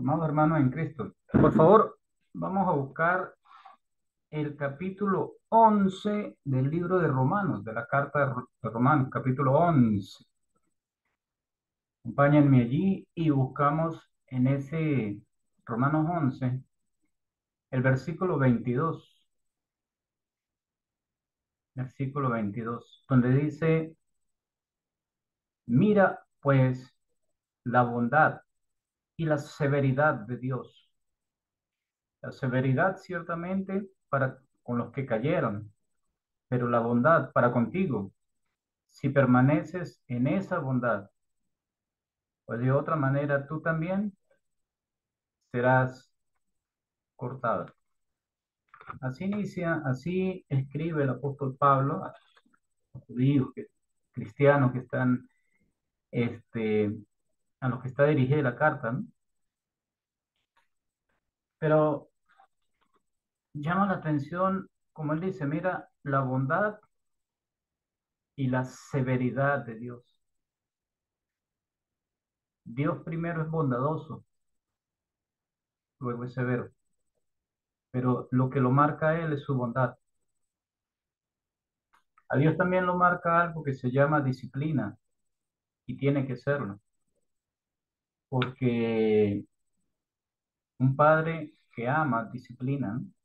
Amado hermano en Cristo, por favor, vamos a buscar el capítulo 11 del libro de Romanos, de la carta de Romanos, capítulo 11. Acompáñenme allí y buscamos en ese Romanos 11 el versículo 22, donde dice, mira pues la bondad y la severidad de Dios. La severidad ciertamente para con los que cayeron, pero la bondad para contigo si permaneces en esa bondad, pues de otra manera tú también serás cortado. Así inicia, así escribe el apóstol Pablo a los judíos, cristianos que están, este, a los que está dirigida la carta, ¿no? Pero llama la atención, como él dice, mira la bondad y la severidad de Dios. Dios primero es bondadoso, luego es severo, pero lo que lo marca a él es su bondad. A Dios también lo marca algo que se llama disciplina y tiene que serlo, porque un padre que ama disciplina, ¿no?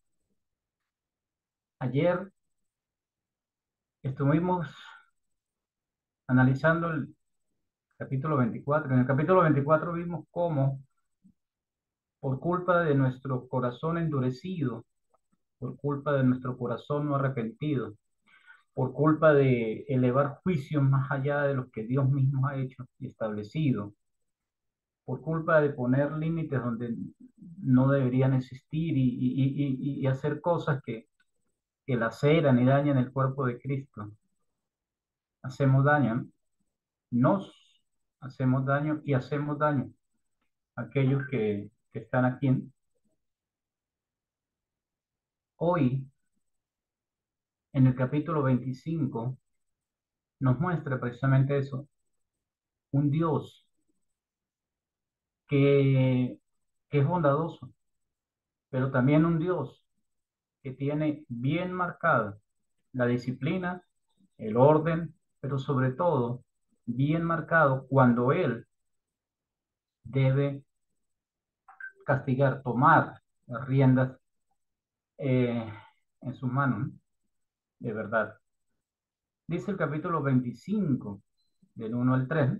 Ayer estuvimos analizando el capítulo 24. En el capítulo 24 vimos cómo por culpa de nuestro corazón endurecido, por culpa de nuestro corazón no arrepentido, por culpa de elevar juicios más allá de los que Dios mismo ha hecho y establecido, por culpa de poner límites donde no deberían existir y hacer cosas que laceran y dañan el cuerpo de Cristo. Hacemos daño, ¿no? Nos hacemos daño y hacemos daño a aquellos que están aquí. Hoy, en el capítulo 25, nos muestra precisamente eso, un Dios que, que es bondadoso, pero también un Dios que tiene bien marcada la disciplina, el orden, pero sobre todo bien marcado cuando Él debe castigar, tomar las riendas eh, en sus manos, ¿no? De verdad. Dice el capítulo 25, del 1 al 3,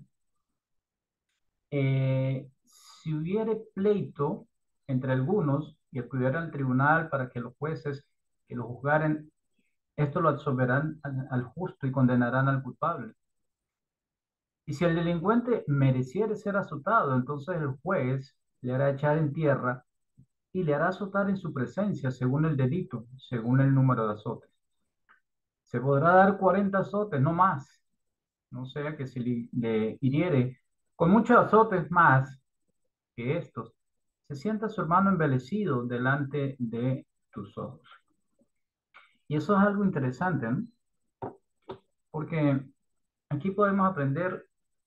si hubiere pleito entre algunos y acudiera al tribunal para que los jueces que lo juzgaren, esto lo absolverán al justo y condenarán al culpable. Y si el delincuente mereciere ser azotado, entonces el juez le hará echar en tierra y le hará azotar en su presencia según el delito, según el número de azotes. Se podrá dar 40 azotes, no más, no sea que si le hiriere con muchos azotes más que estos, se sienta su hermano embelecido delante de tus ojos. Y eso es algo interesante, ¿no? Porque aquí podemos aprender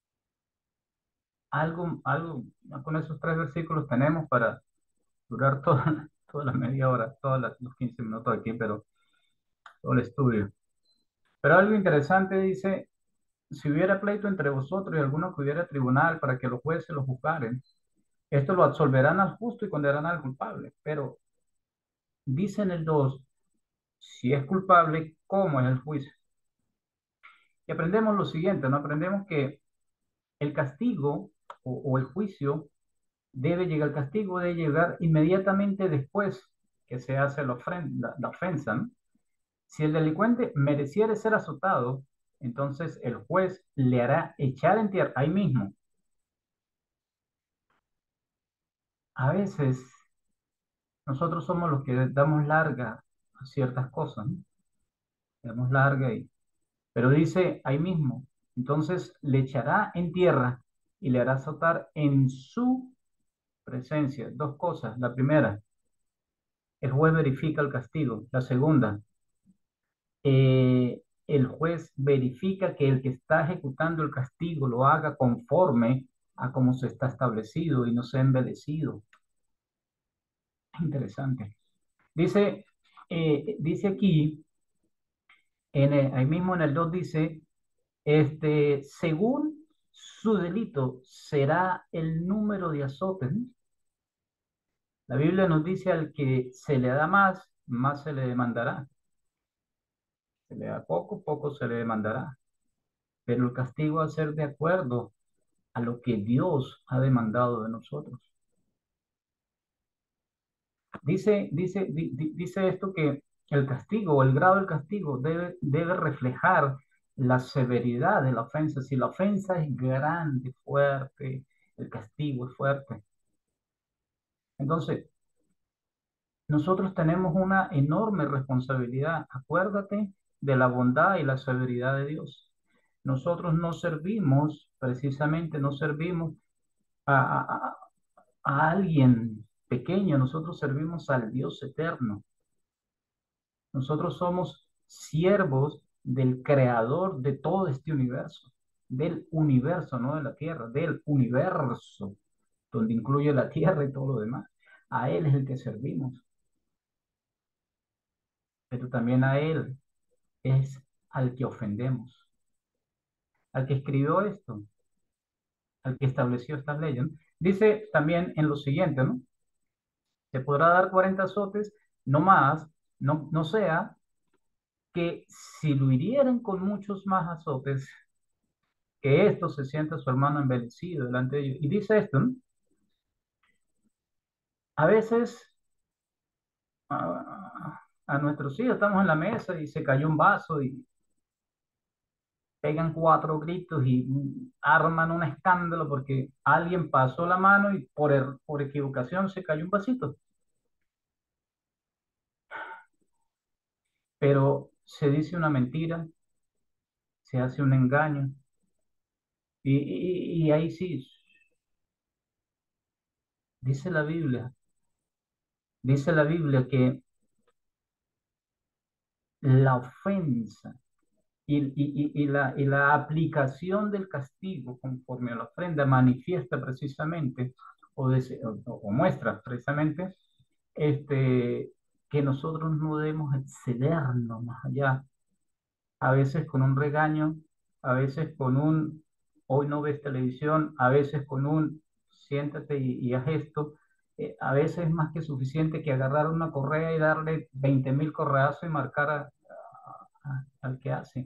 algo, con esos tres versículos tenemos para durar toda la media hora, los 15 minutos aquí, pero todo el estudio. Pero algo interesante dice, si hubiera pleito entre vosotros y alguno que hubiera tribunal para que los jueces lo juzgaren, esto lo absolverán al justo y condenarán al culpable. Pero dice en el 2 si es culpable, ¿cómo es el juicio? Y aprendemos lo siguiente, ¿no? Aprendemos que el castigo o el juicio el castigo debe llegar inmediatamente después que se hace la ofensa, ¿no? Si el delincuente mereciera ser azotado, entonces el juez le hará echar en tierra ahí mismo. A veces nosotros somos los que damos larga a ciertas cosas, ¿no? Damos larga pero dice ahí mismo, entonces le echará en tierra y le hará azotar en su presencia. Dos cosas. La primera, el juez verifica el castigo. La segunda, el juez verifica que el que está ejecutando el castigo lo haga conforme a como se está establecido y no sea embelecido. Interesante. Dice aquí, ahí mismo en el 2 dice, según su delito será el número de azotes, ¿no? La Biblia nos dice al que se le da más, más se le demandará. Se le da poco, poco se le demandará. Pero el castigo va a ser de acuerdo a lo que Dios ha demandado de nosotros. Dice esto que el castigo o el grado del castigo debe reflejar la severidad de la ofensa. Si la ofensa es grande, fuerte, el castigo es fuerte. Entonces, nosotros tenemos una enorme responsabilidad. Acuérdate de la bondad y la severidad de Dios. Nosotros no servimos, precisamente no servimos a, a- a- a alguien pequeño, nosotros servimos al Dios eterno. Nosotros somos siervos del creador de todo este universo, no de la tierra, del universo, donde incluye la tierra y todo lo demás. A Él es el que servimos, pero también a Él es al que ofendemos, al que escribió esto, al que estableció estas leyes, ¿no? Dice también en lo siguiente, ¿no? Se podrá dar 40 azotes, no más, no sea que si lo hirieren con muchos más azotes, que esto se sienta su hermano envelhecido delante de ellos. Y dice esto, ¿no? A veces a nuestros hijos estamos en la mesa y se cayó un vaso y pegan cuatro gritos y arman un escándalo porque alguien pasó la mano y por equivocación se cayó un vasito. Pero se dice una mentira, se hace un engaño y ahí sí, dice la Biblia, dice la Biblia que la ofensa y la aplicación del castigo conforme a la ofrenda manifiesta precisamente o muestra precisamente este, que nosotros no debemos excedernos más allá, a veces con un regaño, a veces con un hoy no ves televisión, a veces con un siéntate y haz esto. A veces es más que suficiente que agarrar una correa y darle 20.000 correazos y marcar al que hace.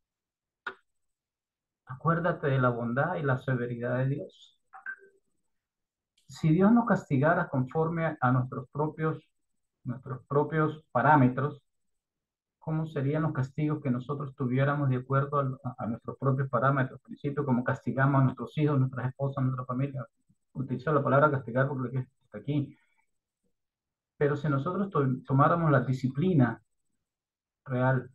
Acuérdate de la bondad y la severidad de Dios. Si Dios nos castigara conforme a nuestros propios parámetros, ¿cómo serían los castigos que nosotros tuviéramos de acuerdo a nuestros propios parámetros? Al principio, como castigamos a nuestros hijos, nuestras esposas, nuestra familia. Utilizo la palabra castigar porque está aquí. Pero si nosotros tomáramos la disciplina real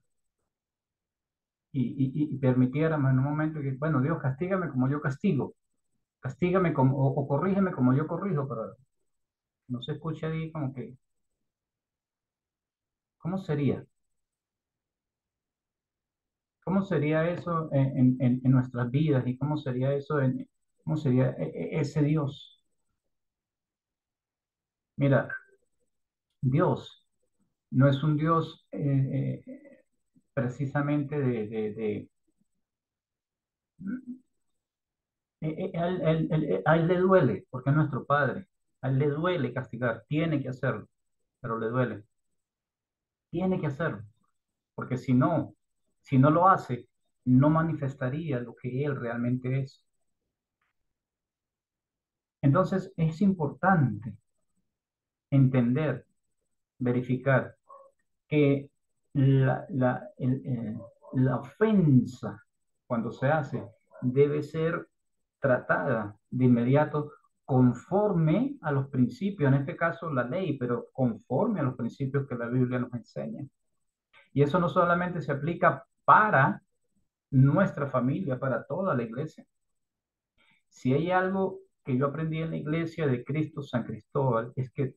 y permitiéramos en un momento que, bueno, Dios, castígame como yo castigo, castígame como, o corrígeme como yo corrijo, pero no se escucha ahí como que, ¿cómo sería? ¿Cómo sería eso en nuestras vidas? ¿Y cómo sería eso cómo sería ese Dios? Mira, Dios no es un Dios precisamente a él le duele, porque es nuestro Padre. A él le duele castigar, tiene que hacerlo, pero le duele. Tiene que hacerlo, porque si no lo hace, no manifestaría lo que Él realmente es. Entonces es importante entender, verificar que la ofensa, cuando se hace, debe ser tratada de inmediato conforme a los principios, en este caso la ley, pero conforme a los principios que la Biblia nos enseña. Y eso no solamente se aplica para nuestra familia, para toda la iglesia. Si hay algo que yo aprendí en la iglesia de Cristo San Cristóbal, es que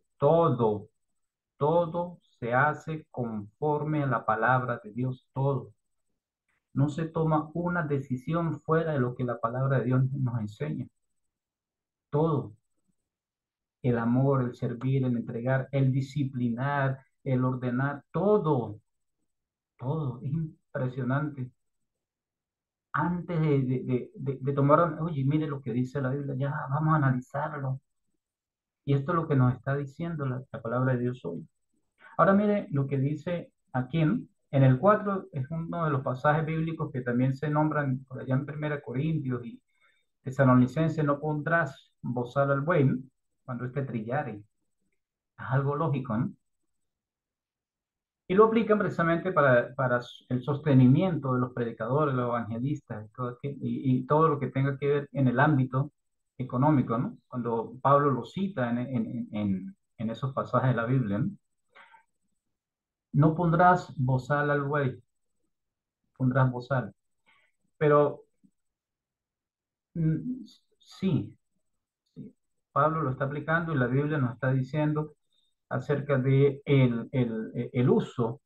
todo se hace conforme a la palabra de Dios, todo. No se toma una decisión fuera de lo que la palabra de Dios nos enseña, todo. el amor, el servir, el entregar, el disciplinar, el ordenar, todo, todo. Es impresionante. Antes de tomar, oye, mire lo que dice la Biblia, ya vamos a analizarlo. Y esto es lo que nos está diciendo la palabra de Dios hoy. Ahora mire lo que dice aquí en el 4 es uno de los pasajes bíblicos que también se nombran por allá en Primera Corintios y Tesalonicenses, no pondrás bozal al buey, ¿no? Cuando esté trillare. Es algo lógico, ¿no? Y lo aplican precisamente para el sostenimiento de los predicadores, los evangelistas, y todo lo que tenga que ver en el ámbito económico, ¿no? Cuando Pablo lo cita en esos pasajes de la Biblia, ¿no? No pondrás bozal al buey, pondrás bozal. Pero sí, sí, Pablo lo está aplicando y la Biblia nos está diciendo acerca de el uso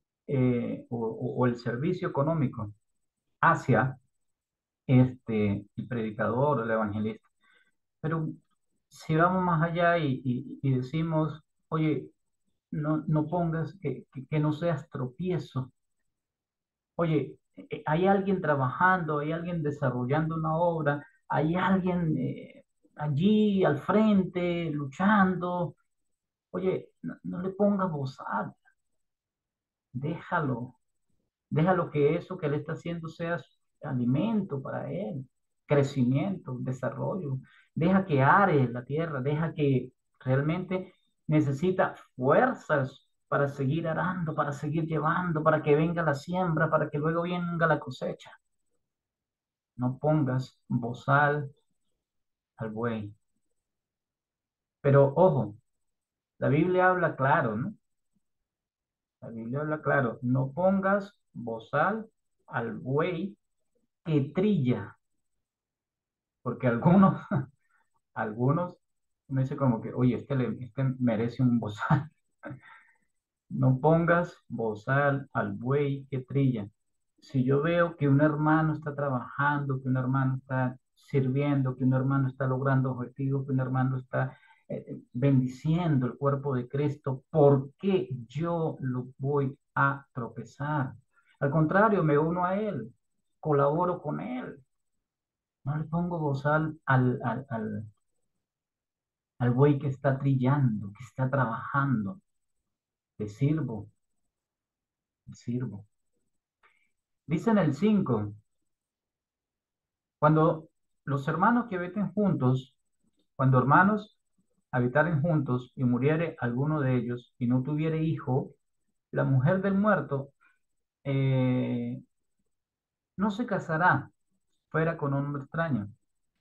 o el servicio económico hacia el predicador o el evangelista. Pero si vamos más allá y decimos, oye, no pongas que no seas tropiezo. Oye, hay alguien trabajando, hay alguien desarrollando una obra, hay alguien allí al frente luchando. Oye, no le pongas bozal, déjalo. Déjalo que eso que él está haciendo sea alimento para él, crecimiento, desarrollo. Deja que are la tierra, deja que realmente necesita fuerzas para seguir arando, para seguir llevando, para que venga la siembra, para que luego venga la cosecha. No pongas bozal al buey. Pero ojo, la Biblia habla claro, ¿no? La Biblia habla claro, no pongas bozal al buey que trilla, porque algunos algunos, uno dice como que, oye, este merece un bozal. No pongas bozal al buey que trilla. Si yo veo que un hermano está trabajando, que un hermano está sirviendo, que un hermano está logrando objetivos, que un hermano está bendiciendo el cuerpo de Cristo, ¿por qué yo lo voy a tropezar? Al contrario, me uno a él, colaboro con él. No le pongo bozal al buey que está trillando, que está trabajando. Te sirvo, te sirvo. Dice en el 5 cuando los hermanos que habiten juntos, cuando hermanos habitaren juntos y muriere alguno de ellos y no tuviere hijo, la mujer del muerto eh, no se casará fuera con un hombre extraño.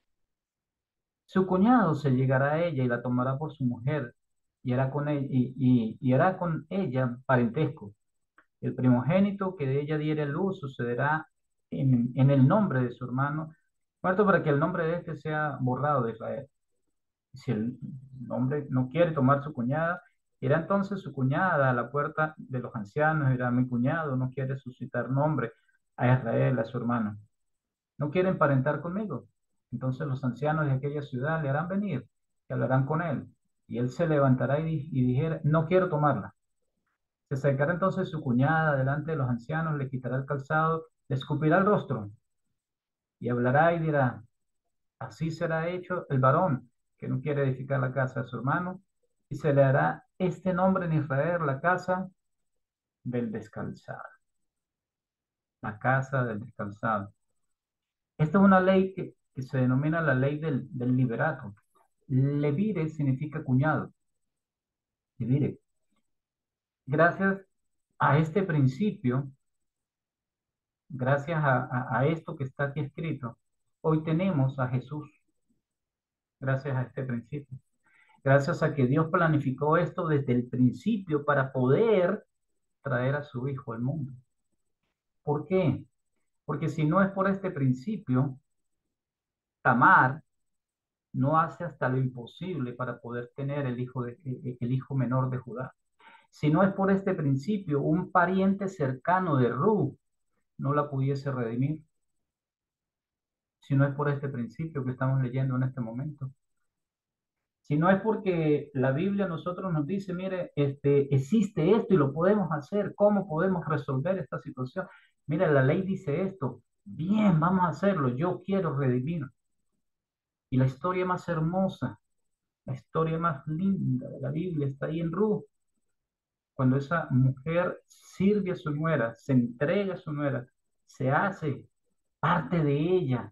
Su cuñado se llegará a ella y la tomará por su mujer y hará con ella, y hará con ella parentesco. El primogénito que de ella diere luz sucederá en el nombre de su hermano, muerto para que el nombre de este sea borrado de Israel. Si el hombre no quiere tomar su cuñada, irá entonces su cuñada a la puerta de los ancianos, dirá, mi cuñado no quiere suscitar nombre a Israel, a su hermano. No quiere emparentar conmigo. Entonces los ancianos de aquella ciudad le harán venir y hablarán con él. Y él se levantará y dijera, no quiero tomarla. Se acercará entonces su cuñada delante de los ancianos, le quitará el calzado, le escupirá el rostro y hablará y dirá, así será hecho el varón que no quiere edificar la casa de su hermano, y se le hará este nombre en Israel, la casa del descalzado, la casa del descalzado. Esta es una ley que se denomina la ley del liberato. Levire significa cuñado. Levire. Gracias a este principio, gracias a esto que está aquí escrito, hoy tenemos a Jesús, gracias a este principio. Gracias a que Dios planificó esto desde el principio para poder traer a su Hijo al mundo. ¿Por qué? Porque si no es por este principio, Tamar no hace hasta lo imposible para poder tener el hijo menor de Judá. Si no es por este principio, un pariente cercano de Ru no la pudiese redimir. Si no es por este principio que estamos leyendo en este momento. Si no es porque la Biblia a nosotros nos dice, mire, existe esto y lo podemos hacer, ¿cómo podemos resolver esta situación? Mira, la ley dice esto, bien, vamos a hacerlo, yo quiero redimir. Y la historia más hermosa, la historia más linda de la Biblia está ahí en Ruth, cuando esa mujer sirve a su nuera, se entrega a su nuera, se hace parte de ella.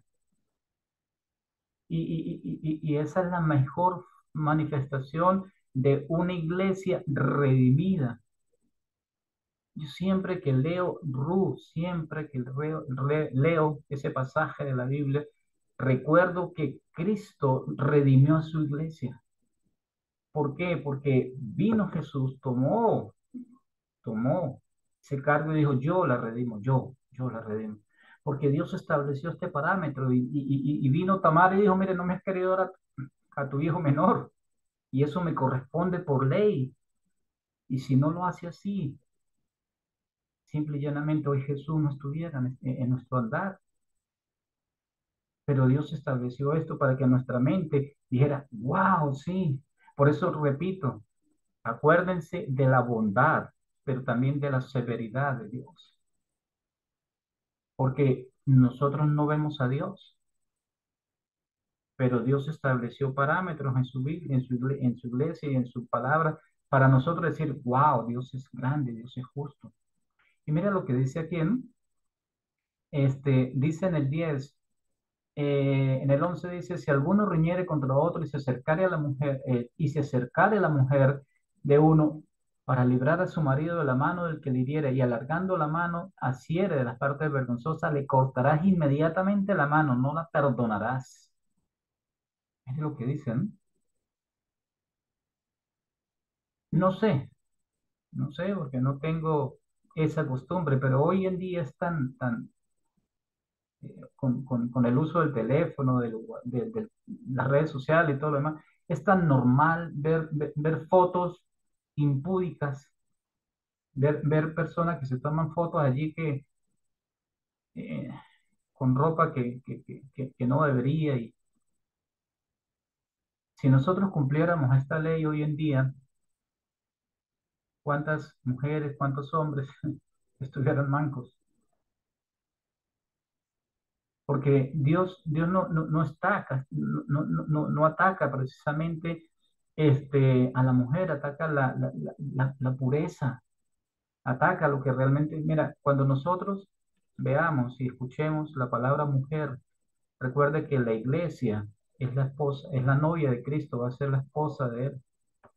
Y esa es la mejor manifestación de una iglesia redimida. Yo siempre que leo Ruth, siempre que leo ese pasaje de la Biblia, recuerdo que Cristo redimió a su iglesia. ¿Por qué? Porque vino Jesús, tomó ese cargo y dijo, yo la redimo, yo la redimo. Porque Dios estableció este parámetro y vino Tamar y dijo, mire, no me has querido dar a tu hijo menor y eso me corresponde por ley. Y si no lo hace así, simple y llanamente hoy Jesús no estuviera en nuestro andar. Pero Dios estableció esto para que nuestra mente dijera, wow, sí. Por eso repito, acuérdense de la bondad, pero también de la severidad de Dios. Porque nosotros no vemos a Dios, pero Dios estableció parámetros en su Biblia, en su iglesia y en su palabra para nosotros decir, wow, Dios es grande, Dios es justo. Y mira lo que dice aquí, ¿no? Dice en el 10, en el 11 dice, si alguno riñere contra otro y se acercare a la mujer, y se acercare a la mujer de uno para librar a su marido de la mano del que le hiriere y alargando la mano asiere de las partes vergonzosas, le cortarás inmediatamente la mano, no la perdonarás. Es lo que dicen. No sé, no sé, porque no tengo esa costumbre, pero hoy en día es tan, con el uso del teléfono, de las redes sociales y todo lo demás, es tan normal ver fotos impúdicas, ver personas que se toman fotos allí eh, con ropa que no debería. Y si nosotros cumpliéramos esta ley hoy en día, ¿cuántas mujeres, cuántos hombres estuvieran mancos? Porque Dios no ataca, no ataca precisamente a la mujer, ataca la pureza, ataca lo que realmente, mira, cuando nosotros veamos y escuchemos la palabra mujer, recuerde que la iglesia es la esposa, es la novia de Cristo, va a ser la esposa de él.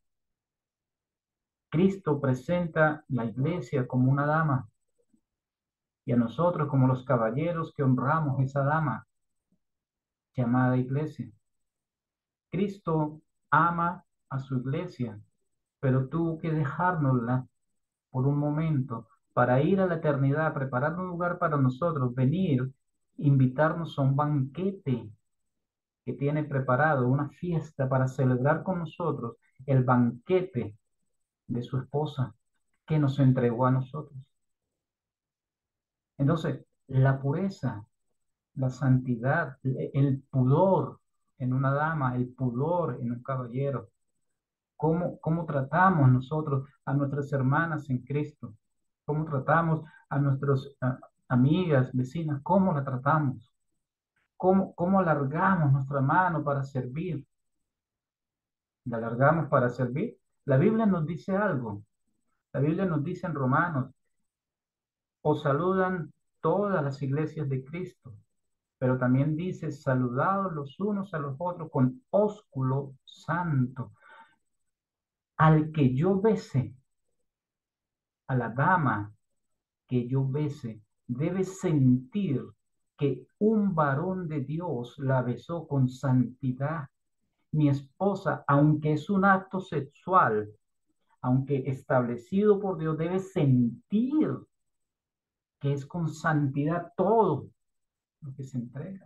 Cristo presenta la iglesia como una dama y a nosotros como los caballeros que honramos esa dama llamada iglesia. Cristo ama a su iglesia, pero tuvo que dejárnosla por un momento para ir a la eternidad, preparar un lugar para nosotros, venir, invitarnos a un banquete que tiene preparado, una fiesta para celebrar con nosotros el banquete de su esposa que nos entregó a nosotros. Entonces, la pureza, la santidad, el pudor en una dama, el pudor en un caballero, cómo tratamos nosotros a nuestras hermanas en Cristo, cómo tratamos a nuestras amigas, vecinas, cómo la tratamos, cómo alargamos nuestra mano para servir, la alargamos para servir. La Biblia nos dice algo, la Biblia nos dice en Romanos, os saludan todas las iglesias de Cristo, pero también dice, saludados los unos a los otros con ósculo santo. Al que yo bese, a la dama que yo bese, debe sentir que un varón de Dios la besó con santidad. Mi esposa, aunque es un acto sexual, aunque establecido por Dios, debe sentir que es con santidad todo lo que se entrega,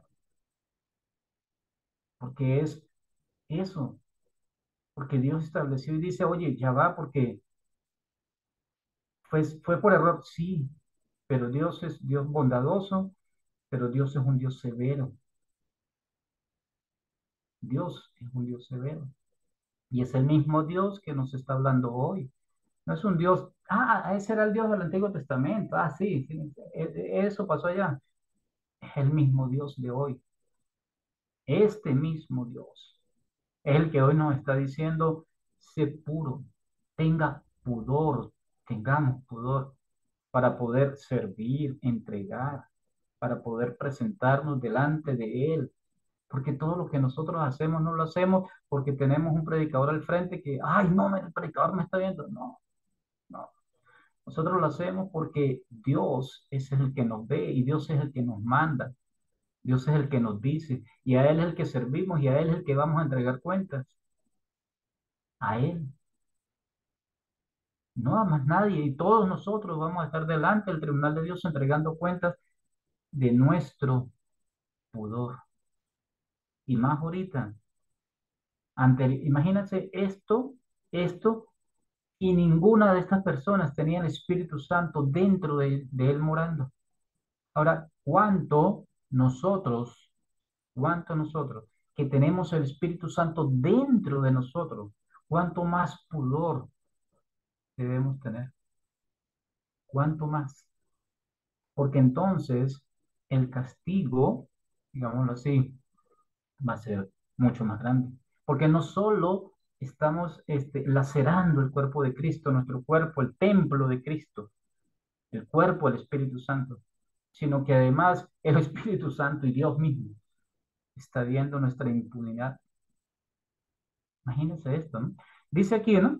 porque es eso, porque Dios estableció y dice, oye, ya va, porque fue por error, sí, pero Dios es Dios bondadoso, pero Dios es un Dios severo. Dios es un Dios severo. Y es el mismo Dios que nos está hablando hoy. No es un Dios, ese era el Dios del Antiguo Testamento. Sí, sí, eso pasó allá. Es el mismo Dios de hoy. Este mismo Dios es el que hoy nos está diciendo, sé puro, tenga pudor, tengamos pudor para poder servir, entregar, para poder presentarnos delante de Él. Porque todo lo que nosotros hacemos no lo hacemos porque tenemos un predicador al frente que, ay, no, el predicador me está viendo. No, no. Nosotros lo hacemos porque Dios es el que nos ve y Dios es el que nos manda. Dios es el que nos dice y a Él es el que servimos y a Él es el que vamos a entregar cuentas. A Él, no a más nadie. Y todos nosotros vamos a estar delante del tribunal de Dios entregando cuentas de nuestro pudor. Y más ahorita, imagínense esto, y ninguna de estas personas tenía el Espíritu Santo dentro de él morando. Ahora, cuánto nosotros que tenemos el Espíritu Santo dentro de nosotros, cuánto más pudor debemos tener, cuánto más, porque entonces el castigo, digámoslo así, va a ser mucho más grande, porque no solo estamos lacerando el cuerpo de Cristo, nuestro cuerpo, el templo de Cristo, el cuerpo del Espíritu Santo, sino que además el Espíritu Santo y Dios mismo está viendo nuestra impunidad. Imagínense esto, ¿no? Dice aquí, ¿no?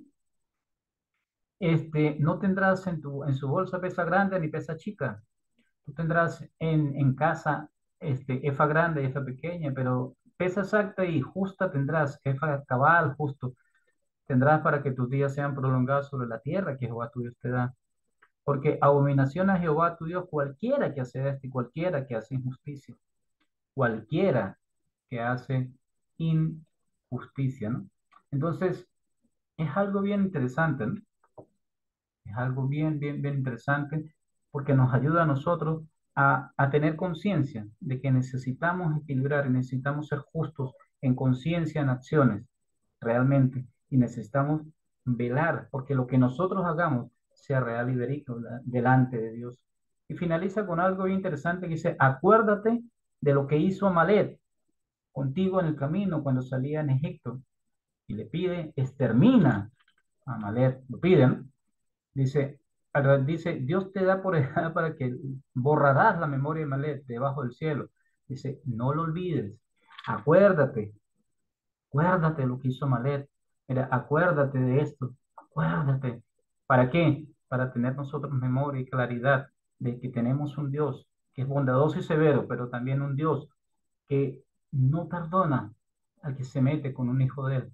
No tendrás en su bolsa pesa grande ni pesa chica. Tú tendrás en casa efa grande, efa pequeña, pero pesa exacta y justa tendrás, efa cabal, justo, tendrás para que tus días sean prolongados sobre la tierra que Jehová tu Dios te da. Porque abominación a Jehová tu Dios cualquiera que hace esto y cualquiera que hace injusticia, cualquiera que hace injusticia, ¿no? Entonces, es algo bien interesante, ¿no? Es algo bien interesante porque nos ayuda a nosotros a tener conciencia de que necesitamos equilibrar y necesitamos ser justos en conciencia, en acciones, realmente, y necesitamos velar porque lo que nosotros hagamos sea real y verídico delante de Dios. Y finaliza con algo bien interesante que dice, acuérdate de lo que hizo Amalek contigo en el camino cuando salía en Egipto. Y le pide, extermina a Amalek, lo piden, dice, dice, Dios te da por edad para que borrarás la memoria de Amalek debajo del cielo. Dice, no lo olvides, acuérdate, acuérdate de lo que hizo Amalek. Mira, acuérdate de esto, acuérdate. ¿Para qué? Para tener nosotros memoria y claridad de que tenemos un Dios que es bondadoso y severo, pero también un Dios que no perdona al que se mete con un hijo de él.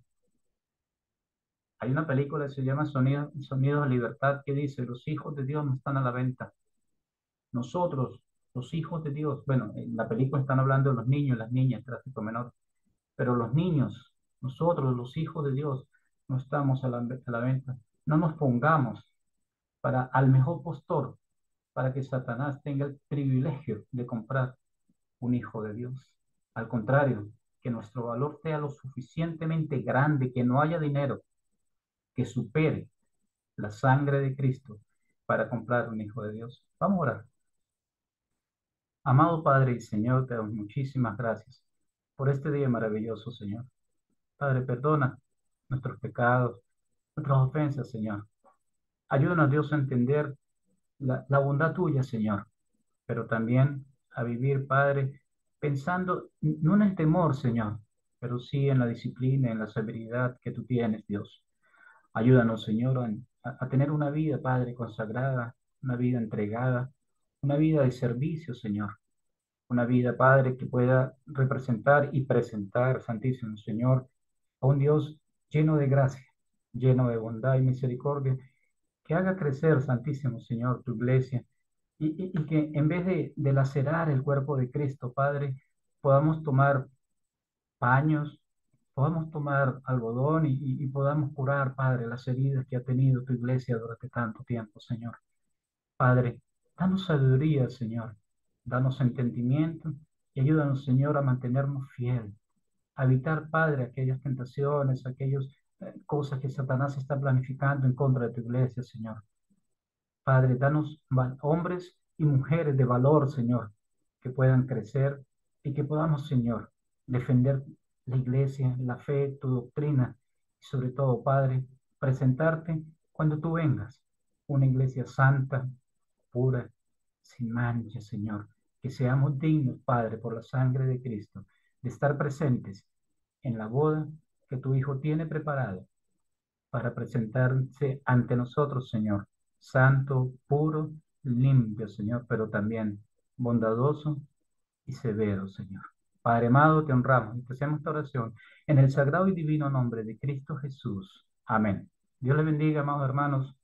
Hay una película que se llama Sonido de Libertad que dice, los hijos de Dios no están a la venta. Nosotros, los hijos de Dios, bueno, en la película están hablando de los niños, las niñas, tráfico menor, pero los niños, nosotros, los hijos de Dios, no estamos a la venta. No nos pongamos para al mejor postor, para que Satanás tenga el privilegio de comprar un hijo de Dios. Al contrario, que nuestro valor sea lo suficientemente grande, que no haya dinero que supere la sangre de Cristo para comprar un hijo de Dios. Vamos a orar. Amado Padre y Señor, te damos muchísimas gracias por este día maravilloso, Señor. Padre, perdona nuestros pecados, nuestras ofensas, Señor. Ayúdanos, Dios, a entender la bondad tuya, Señor, pero también a vivir, Padre, pensando no en el temor, Señor, pero sí en la disciplina, en la severidad que tú tienes, Dios. Ayúdanos, Señor, a tener una vida, Padre, consagrada, una vida entregada, una vida de servicio, Señor. Una vida, Padre, que pueda representar y presentar, Santísimo Señor, a un Dios lleno de gracia, lleno de bondad y misericordia, que haga crecer, Santísimo Señor, tu iglesia, y que en vez de lacerar el cuerpo de Cristo, Padre, podamos tomar paños, podamos tomar algodón y podamos curar, Padre, las heridas que ha tenido tu iglesia durante tanto tiempo, Señor. Padre, danos sabiduría, Señor, danos entendimiento y ayúdanos, Señor, a mantenernos fieles, a evitar, Padre, aquellas tentaciones, aquellos cosas que Satanás está planificando en contra de tu iglesia, Señor. Padre, danos hombres y mujeres de valor, Señor, que puedan crecer y que podamos, Señor, defender la iglesia, la fe, tu doctrina y sobre todo, Padre, presentarte cuando tú vengas, una iglesia santa, pura, sin mancha, Señor, que seamos dignos, Padre, por la sangre de Cristo, de estar presentes en la boda que tu Hijo tiene preparada para presentarse ante nosotros, Señor, santo, puro, limpio, Señor, pero también bondadoso y severo, Señor. Padre amado, te honramos y te hacemos esta oración en el sagrado y divino nombre de Cristo Jesús. Amén. Dios les bendiga, amados hermanos.